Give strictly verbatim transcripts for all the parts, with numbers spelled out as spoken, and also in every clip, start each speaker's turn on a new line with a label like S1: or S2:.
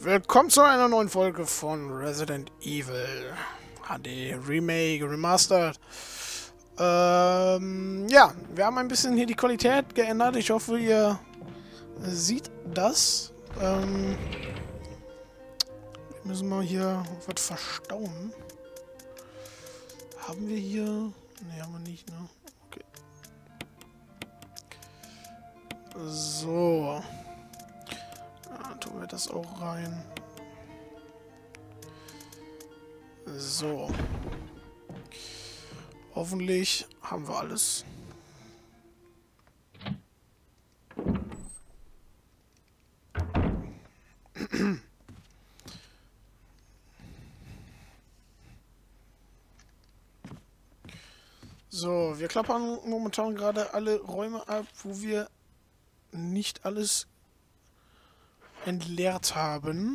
S1: Willkommen zu einer neuen Folge von Resident Evil H D Remake, Remastered. Ähm, ja, wir haben ein bisschen hier die Qualität geändert. Ich hoffe, ihr seht das. Ähm, wir müssen mal hier was verstauen. Haben wir hier... Ne, haben wir nicht, ne? Okay. So. Dann tun wir das auch rein. So. Hoffentlich haben wir alles. So, wir klappern momentan gerade alle Räume ab, wo wir nicht alles entleert haben.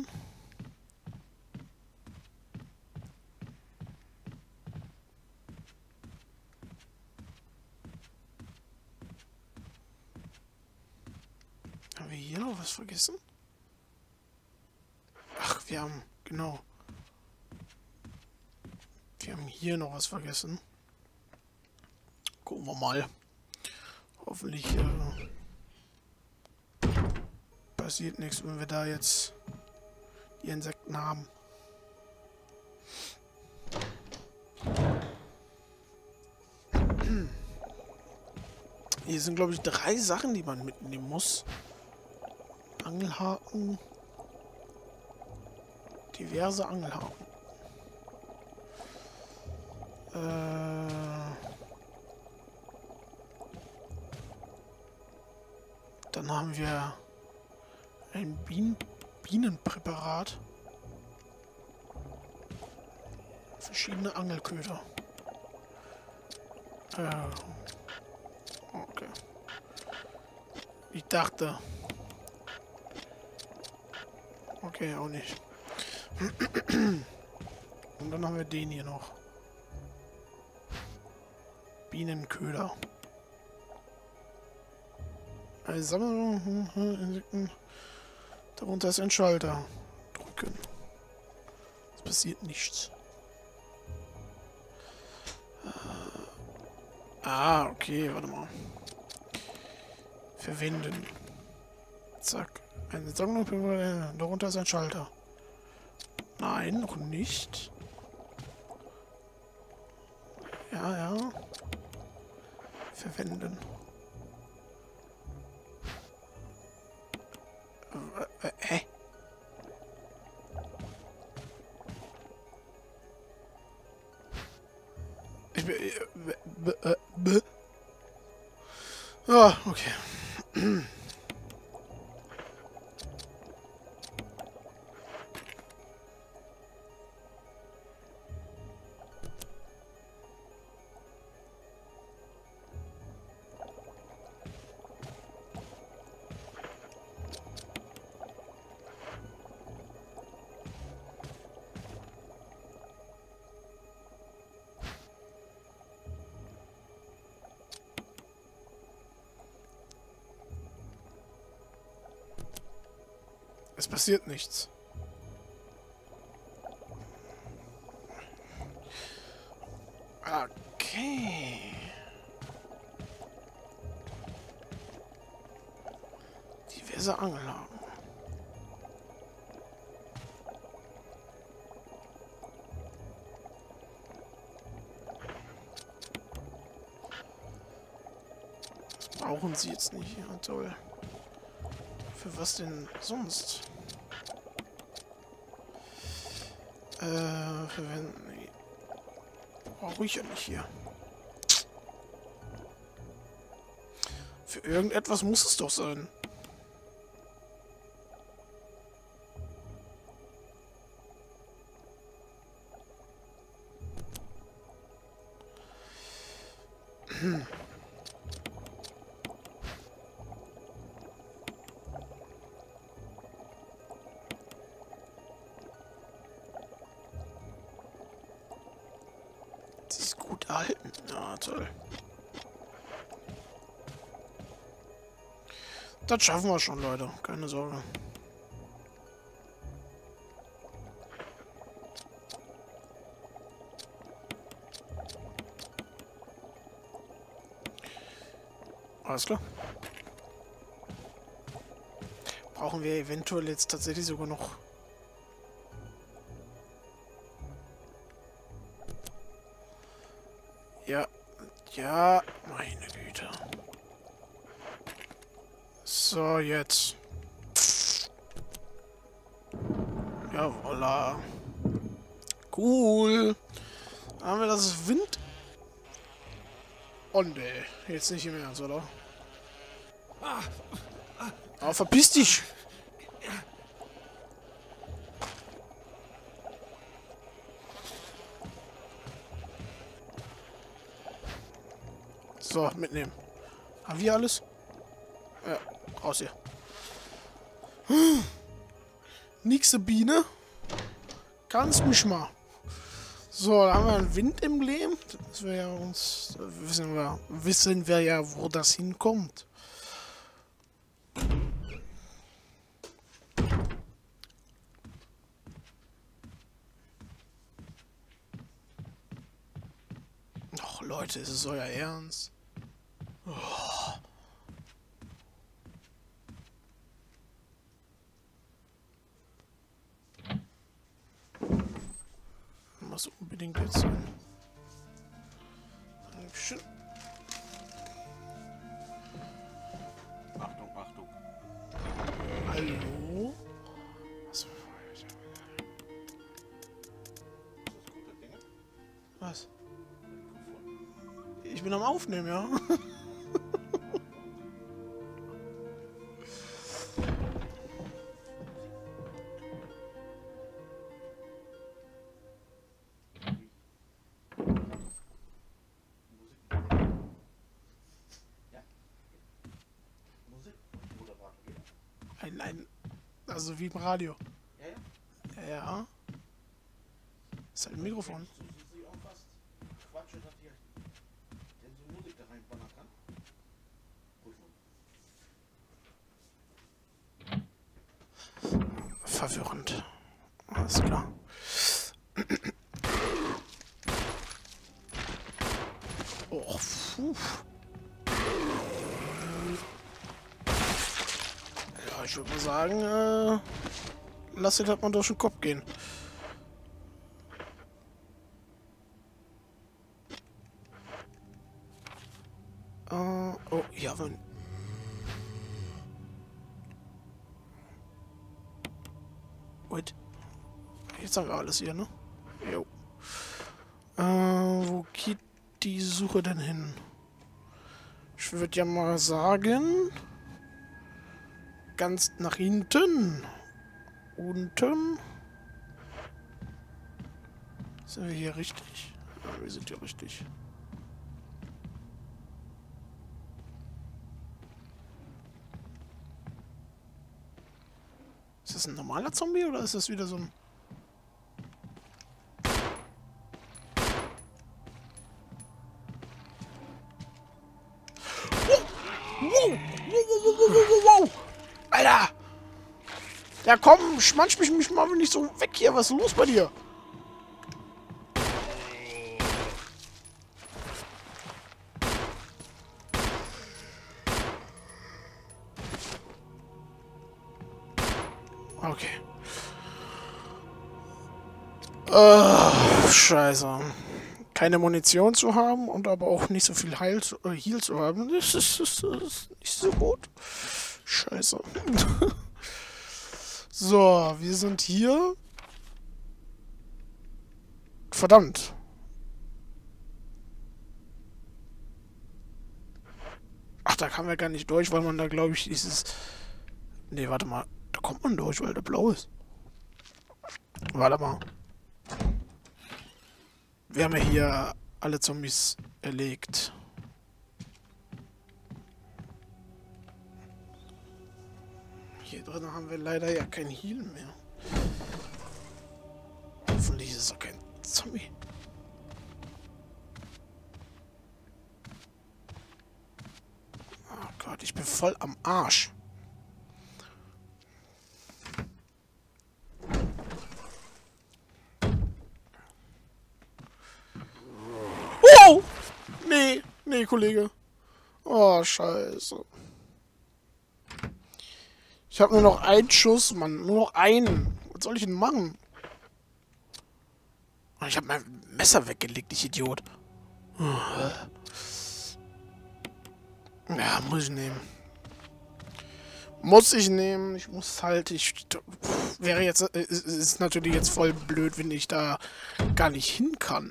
S1: Haben wir hier noch was vergessen? Ach, wir haben, genau. Wir haben hier noch was vergessen. Gucken wir mal. Hoffentlich äh, passiert nichts, wenn wir da jetzt die Insekten haben. Hier sind, glaube ich, drei Sachen, die man mitnehmen muss. Angelhaken. Diverse Angelhaken. Äh... Dann haben wir ein Bien Bienenpräparat. Verschiedene Angelköder. Äh, okay. Ich dachte. Okay, auch nicht. Und dann haben wir den hier noch. Bienenköder. Eine Sammlung Insekten. Darunter ist ein Schalter. Drücken. Es passiert nichts. Ah, okay, warte mal. Verwenden. Zack. Eine Sammlung. Darunter ist ein Schalter. Nein, noch nicht. Ja, ja. Verwenden. Äh, hä? Ich bin... Äh, äh, ah, okay. Es passiert nichts. Okay. Diverse Angelhaken. Das brauchen sie jetzt nicht. Ja, toll. Für was denn sonst? Äh, verwenden. Nee. Brauche ich ja nicht hier. Für irgendetwas muss es doch sein. Hm. Erhalten. Ja, toll. Das schaffen wir schon, Leute. Keine Sorge. Alles klar. Brauchen wir eventuell jetzt tatsächlich sogar noch... Ja. Ja. Meine Güte. So, jetzt. Ja, voilà. Cool. Haben wir das Wind... Oh ne, jetzt nicht im Ernst, oder? Aber verpiss dich! So, mitnehmen. Haben wir alles? Ja, raus hier. Hm. Nächste Biene. Kannst mich mal. So, da haben wir ein Windemblem. Das wir ja uns. Wissen wir, wissen wir ja, wo das hinkommt. Ach Leute, ist es euer Ernst? Oh. Muss unbedingt jetzt sein. Dankeschön.
S2: Achtung, Achtung.
S1: Hallo? Was? Was? Ich bin am Aufnehmen, ja. Ein, ein, also wie im Radio.
S2: Ja, ja.
S1: Ja, ja. Ist halt ein Mikrofon.
S2: So, so, so irgendwas Quatsch, dass ihr denn so Musik da reinballern kann. Ruhig mal.
S1: Verwirrend. Alles klar. Oh, puh. Ja, ich würde mal sagen, äh, lass dir das mal durch den Kopf gehen. Äh, oh, ja, wenn... Wait. Jetzt haben wir alles hier, ne? Jo. Äh, wo geht die Suche denn hin? Ich würde ja mal sagen... Ganz nach hinten. Unten. Sind wir hier richtig? Ja, wir sind hier richtig. Ist das ein normaler Zombie oder ist das wieder so ein... Wow! Wow! Wow, wow, wow, wow, wow! Alter! Ja komm, schmansch mich, mich mal nicht so weg hier. Was ist los bei dir? Okay. Uh, scheiße. Keine Munition zu haben und aber auch nicht so viel Heil zu, äh, Heal zu haben, das ist, das ist nicht so gut. Scheiße. So, wir sind hier. Verdammt. Ach, da kann man gar nicht durch, weil man da, glaube ich, dieses... Nee, warte mal. Da kommt man durch, weil der blau ist. Warte mal. Wir haben ja hier alle Zombies erlegt. Hier drin haben wir leider ja kein Heal mehr. Hoffentlich ist es auch kein Zombie. Oh Gott, ich bin voll am Arsch. Oh! Nee, nee, Kollege. Oh, Oh, scheiße. Ich habe nur noch einen Schuss, Mann. Nur noch einen. Was soll ich denn machen? Ich habe mein Messer weggelegt, ich Idiot. Ja, muss ich nehmen. Muss ich nehmen. Ich muss halt... Ich wäre jetzt... Es ist natürlich jetzt voll blöd, wenn ich da gar nicht hin kann.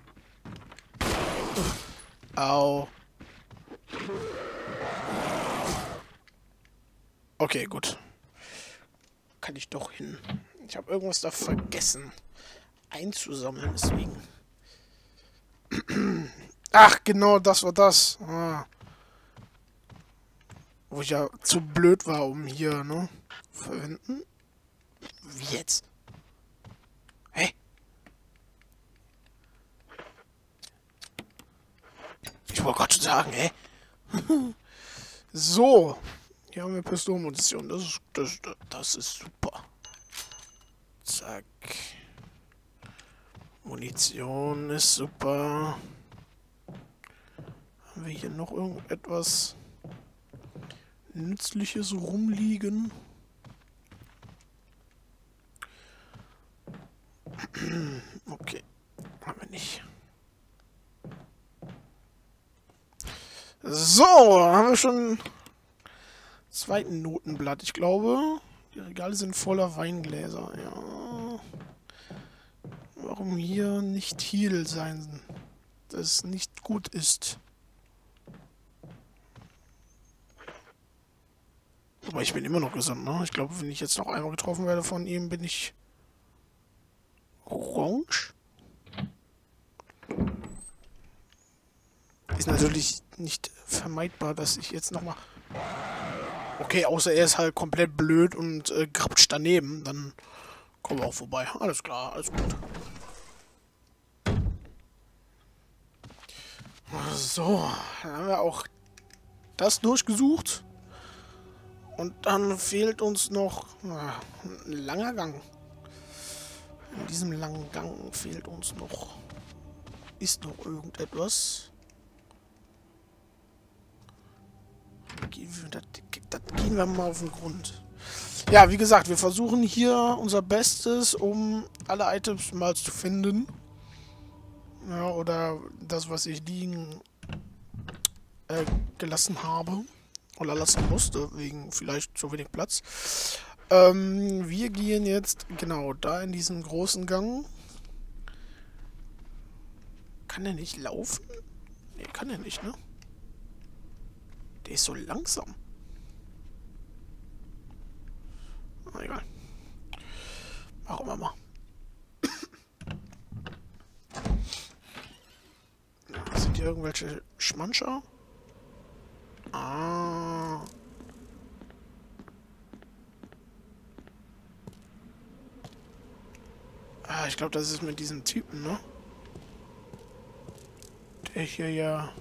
S1: Au. Okay, gut. Kann ich doch hin. Ich habe irgendwas da vergessen einzusammeln, deswegen. Ach, genau, das war das. Ah. Wo ich ja zu blöd war, um hier, ne? Verwenden. Wie jetzt? Hä? Ich wollte gerade schon sagen, hä? So. Hier haben wir Pistolenmunition. Das ist, das, das ist super. Zack. Munition ist super. Haben wir hier noch irgendetwas Nützliches rumliegen? Okay. Haben wir nicht. So, haben wir schon zweiten Notenblatt. Ich glaube, die Regale sind voller Weingläser. Ja. Warum hier nicht Heal sein, das nicht gut ist. Aber ich bin immer noch gesund, ne? Ich glaube, wenn ich jetzt noch einmal getroffen werde von ihm, bin ich orange. Ist natürlich nicht vermeidbar, dass ich jetzt nochmal... Okay, außer er ist halt komplett blöd und äh, grapscht daneben, dann kommen wir auch vorbei. Alles klar, alles gut. So, dann haben wir auch das durchgesucht. Und dann fehlt uns noch na, ein langer Gang. In diesem langen Gang fehlt uns noch... Ist noch irgendetwas? Das, das gehen wir mal auf den Grund. Ja, wie gesagt, wir versuchen hier unser Bestes, um alle Items mal zu finden. Ja, oder das, was ich liegen äh, gelassen habe. Oder lassen musste, wegen vielleicht zu wenig Platz. Ähm, wir gehen jetzt, genau, da in diesen großen Gang. Kann er nicht laufen? Nee, kann er nicht, ne? Der ist so langsam. Na, egal. Machen wir mal. Sind hier irgendwelche Schmannscher? Ah. Ah, ich glaube, das ist mit diesem Typen, ne? Der hier ja...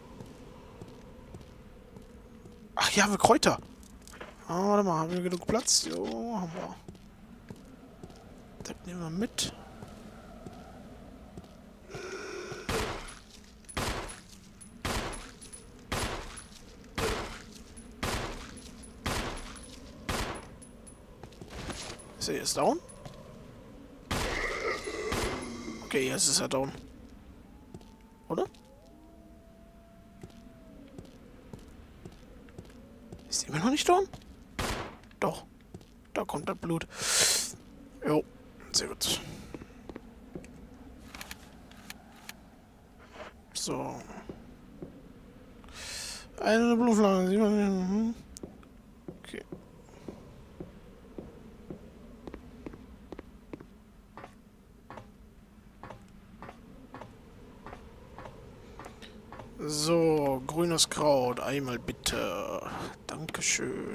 S1: Ach ja, wir Kräuter. Ah, warte mal, haben wir genug Platz? Jo, haben wir. Das nehmen wir mit. Ist er jetzt down? Okay, jetzt ist er down. Oder? Ist er immer noch nicht down? Doch. Da kommt das Blut. Jo, sehr gut. So. Eine Blutflagge. Okay. So, grünes Kraut. Einmal bitte. Dankeschön.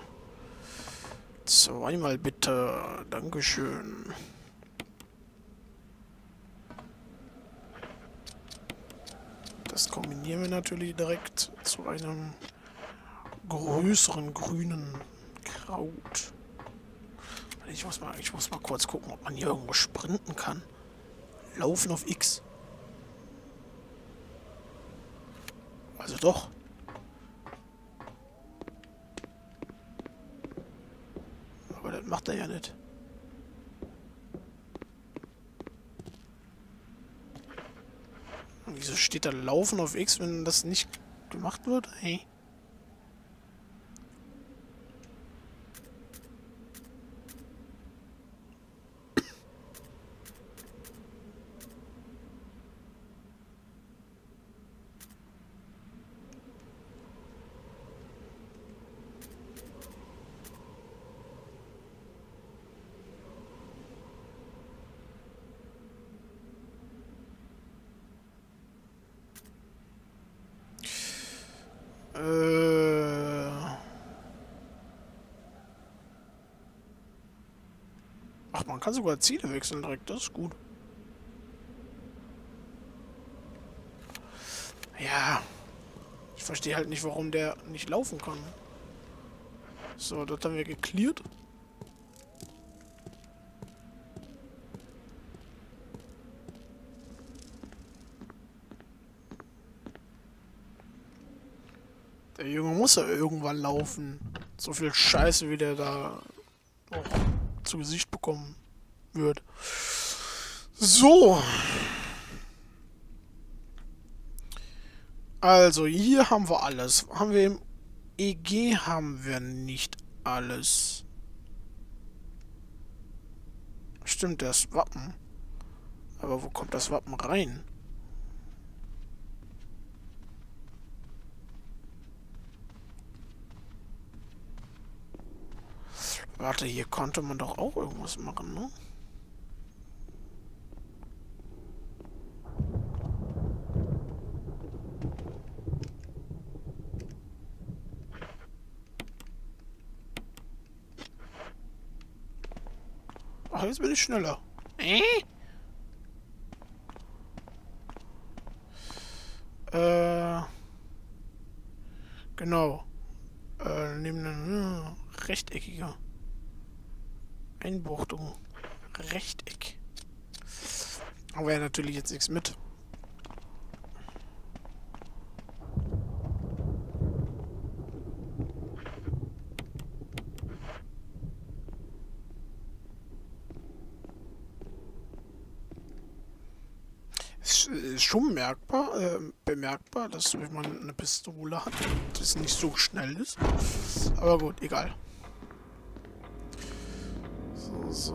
S1: Zweimal bitte. Dankeschön. Das kombinieren wir natürlich direkt zu einem größeren grünen Kraut. Ich muss mal, ich muss mal kurz gucken, ob man hier irgendwo sprinten kann. Laufen auf X. Also doch. macht er ja nicht. Und wieso steht da Laufen auf X, wenn das nicht gemacht wird? Hey. Äh. Ach, man kann sogar Ziele wechseln direkt, das ist gut. Ja. Ich verstehe halt nicht, warum der nicht laufen kann. So, das haben wir geklärt. Der Junge muss ja irgendwann laufen. So viel Scheiße, wie der da oh, zu Gesicht bekommen wird. So. Also, hier haben wir alles. Haben wir im E G haben wir nicht alles. Stimmt, das Wappen. Aber wo kommt das Wappen rein? Warte, hier konnte man doch auch irgendwas machen, ne? Ach, jetzt bin ich schneller. Äh? Äh. Genau. Äh, neben einem äh, rechteckiger. Einbuchtung. Rechteck. Aber ja, natürlich jetzt nichts mit. Es ist schon merkbar, äh, bemerkbar, dass wenn man eine Pistole hat, das nicht so schnell ist. Aber gut, egal. So, so.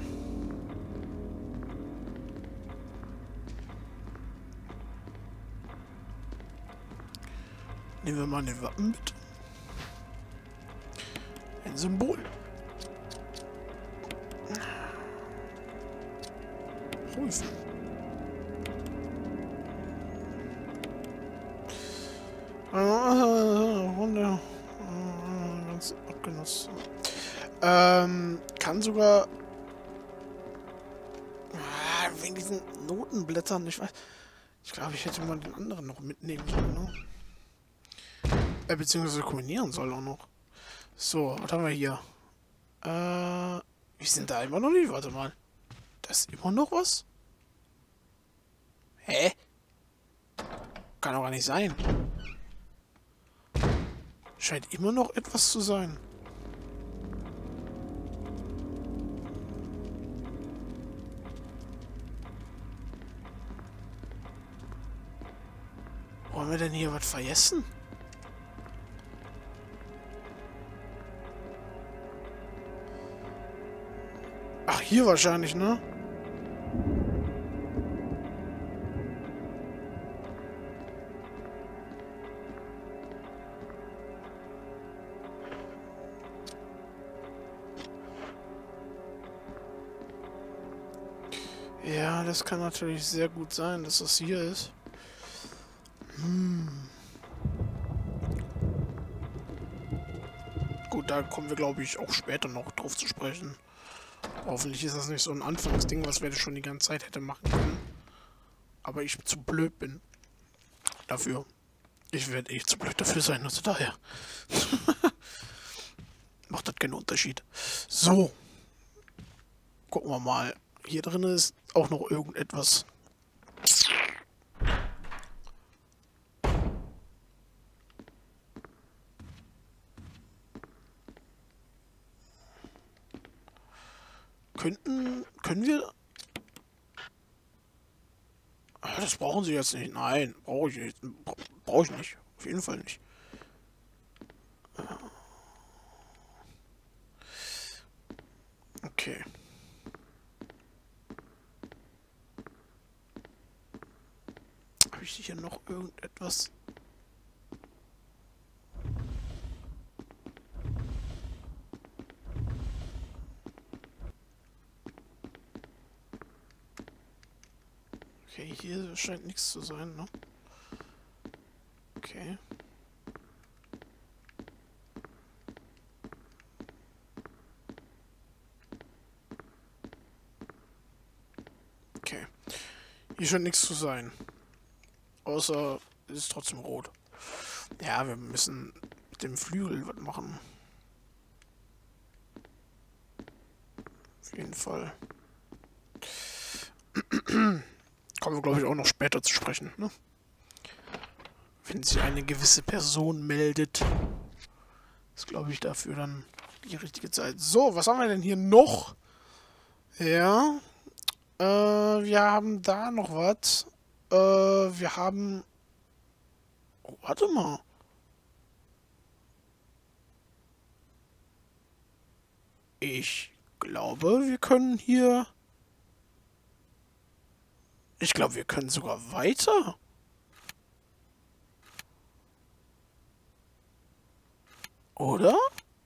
S1: Nehmen wir mal eine Wappen mit. Ein Symbol. Rufen. Runde. Ganz abgenutzt. Ähm, kann sogar. Ah, wegen diesen Notenblättern, ich weiß. Ich glaube, ich hätte mal den anderen noch mitnehmen sollen, ne? Äh, beziehungsweise kombinieren soll auch noch. So, was haben wir hier? Äh, wir sind da immer noch nicht. Warte mal. Da ist immer noch was? Hä? Kann doch gar nicht sein. Scheint immer noch etwas zu sein. Wollen wir denn hier was vergessen? Ach, hier wahrscheinlich, ne? Ja, das kann natürlich sehr gut sein, dass das hier ist. Hm. Gut, da kommen wir, glaube ich, auch später noch drauf zu sprechen. Hoffentlich ist das nicht so ein Anfangsding, was wir schon die ganze Zeit hätte machen können. Aber ich zu blöd bin dafür. Ich werde echt zu blöd dafür sein, also daher. Macht das keinen Unterschied. So. Gucken wir mal. Hier drin ist auch noch irgendetwas. könnten... Können wir... Ah, das brauchen sie jetzt nicht. Nein, brauche ich nicht. Brauche ich nicht. Auf jeden Fall nicht. Okay. Habe ich hier noch irgendetwas? Okay, hier scheint nichts zu sein, ne? Okay. Okay. Hier scheint nichts zu sein. Außer es ist trotzdem rot. Ja, wir müssen mit dem Flügel was machen. Auf jeden Fall. Kommen wir, glaube ich, auch noch später zu sprechen, ne? Wenn sich eine gewisse Person meldet, ist, glaube ich, dafür dann die richtige Zeit. So, was haben wir denn hier noch? Ja. Äh, wir haben da noch was. Äh, wir haben... Oh, warte mal. Ich glaube, wir können hier... Ich glaube, wir können sogar weiter. Oder?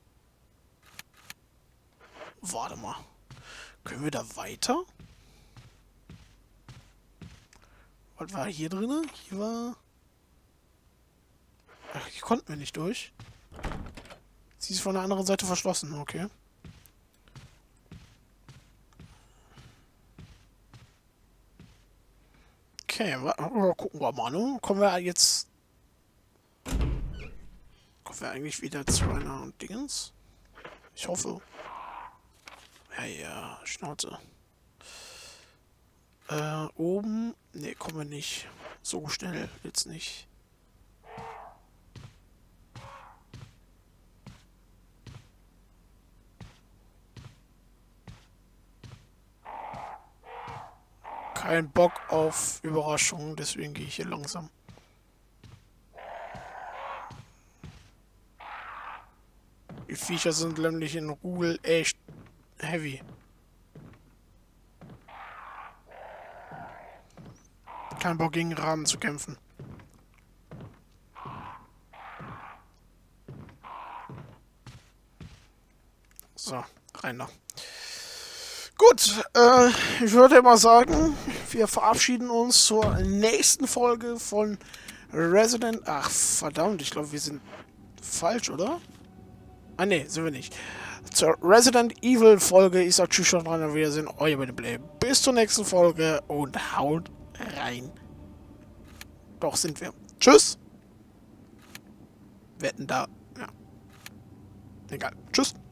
S1: Warte mal. Können wir da weiter? Was war hier drin? Hier war... Ach, hier konnten wir nicht durch. Sie ist von der anderen Seite verschlossen, okay. Okay, gucken wir mal, ne? Kommen wir jetzt... Kommen wir eigentlich wieder zu einer Dingens? Ich hoffe. Ja, ja, Schnauze. Äh, oben... Ne, kommen wir nicht. So schnell jetzt nicht. Kein Bock auf Überraschungen, deswegen gehe ich hier langsam. Die Viecher sind nämlich in Rudel echt heavy. Kein Bock gegen Raben zu kämpfen. So, rein da. Gut, äh, ich würde mal sagen, wir verabschieden uns zur nächsten Folge von Resident... Ach, verdammt, ich glaube, wir sind falsch, oder? Ah, ne, sind wir nicht. Zur Resident Evil Folge. Ich sag tschüss schon rein und wir sind euer Play. Bis zur nächsten Folge und haut rein. Doch, sind wir. Tschüss. Wetten da. Ja. Egal. Tschüss.